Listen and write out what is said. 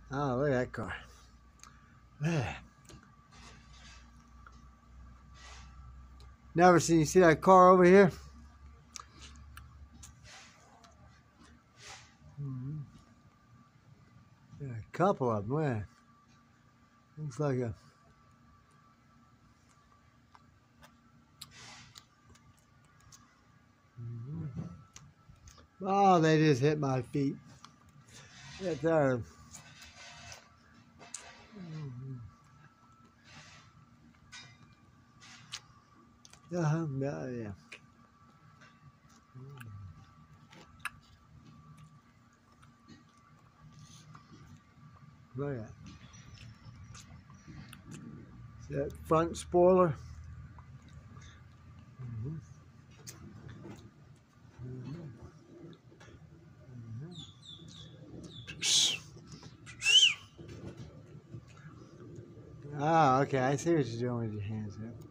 Oh, look at that car. Man. Never seen you see that car over here? Yeah, a couple of them, man. Looks like a oh, they just hit my feet. Right there. Yeah. Look at that. See that front spoiler? Oh, okay. I see what you're doing with your hands there.